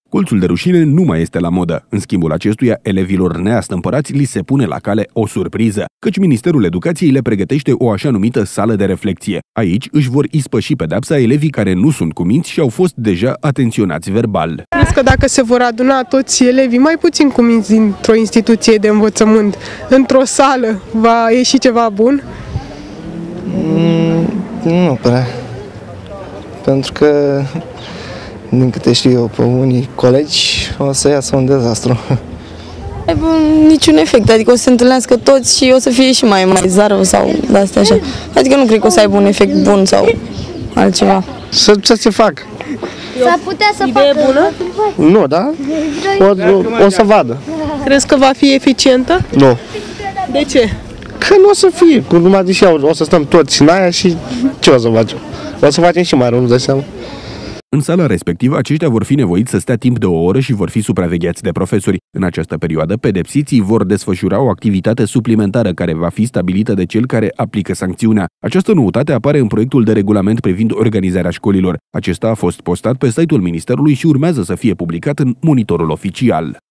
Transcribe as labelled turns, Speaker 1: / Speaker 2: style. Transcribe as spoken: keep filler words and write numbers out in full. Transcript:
Speaker 1: Colțul de rușine nu mai este la modă. În schimbul acestuia, elevilor neastâmpărați li se pune la cale o surpriză, căci Ministerul Educației le pregătește o așa numită sală de reflecție. Aici își vor ispăși pedepsa elevii care nu sunt cuminți și au fost deja atenționați verbal.
Speaker 2: Crezi că dacă se vor aduna toți elevii mai puțin cuminți dintr-o instituție de învățământ într-o sală, va ieși ceva bun?
Speaker 3: Mm, nu prea. Pentru că, din câte știu eu, pe unii colegi o să iasă un dezastru.
Speaker 4: Aibă niciun efect, adică o să se întâlnească toți și o să fie și mai mai zarvă sau de-astea așa. Adică nu cred că o să aibă un efect bun sau altceva.
Speaker 5: Să, să se facă.
Speaker 6: S-ar putea să
Speaker 2: Idee
Speaker 6: facă.
Speaker 2: bună?
Speaker 5: Nu, da? O, o, o să vadă.
Speaker 2: Crezi că va fi eficientă?
Speaker 5: Nu.
Speaker 2: De ce?
Speaker 5: Că nu o să fie. Cum numai zis eu, o să stăm toți în aia și ce o să facem? O să facem și mai rău, nu dai seama.
Speaker 1: În sala respectivă, aceștia vor fi nevoiți să stea timp de o oră și vor fi supravegheați de profesori. În această perioadă, pedepsiții vor desfășura o activitate suplimentară care va fi stabilită de cel care aplică sancțiunea. Această noutate apare în proiectul de regulament privind organizarea școlilor. Acesta a fost postat pe site-ul Ministerului și urmează să fie publicat în Monitorul Oficial.